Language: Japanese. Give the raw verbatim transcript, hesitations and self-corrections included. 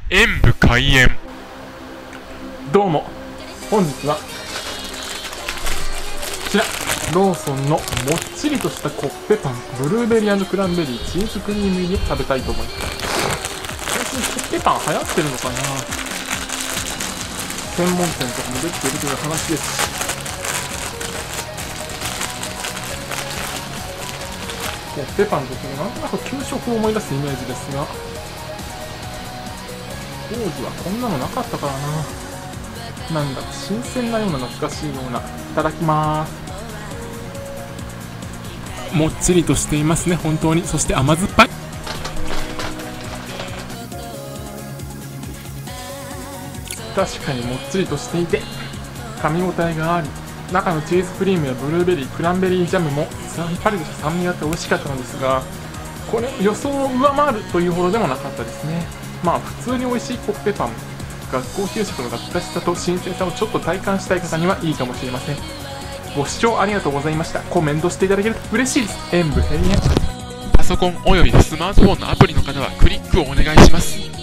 演武開演。 どうも、本日はこちらローソンのもっちりとしたコッペパン、ブルーベリー&クランベリーチーズクリーム入りを食べたいと思います。最近コッペパン流行ってるのかな。専門店とかもできているという話ですし、コッペパンとしてなんとなく給食を思い出すイメージですが、当時はこんなのなかったからな。なんだか新鮮なような懐かしいような。いただきます。もっちりとしていますね、本当に。そして甘酸っぱい。確かにもっちりとしていて噛み応えがあり、中のチーズクリームやブルーベリー、クランベリージャムもさっぱりとした酸味があって美味しかったのですが、これ予想を上回るというほどでもなかったですね。まあ普通に美味しいコッペパン、学校給食の懐かしさと新鮮さをちょっと体感したい方にはいいかもしれません。ご視聴ありがとうございました。コメントしていただけると嬉しいです。演武閉園。 パソコンおよびスマートフォンのアプリの方はクリックをお願いします。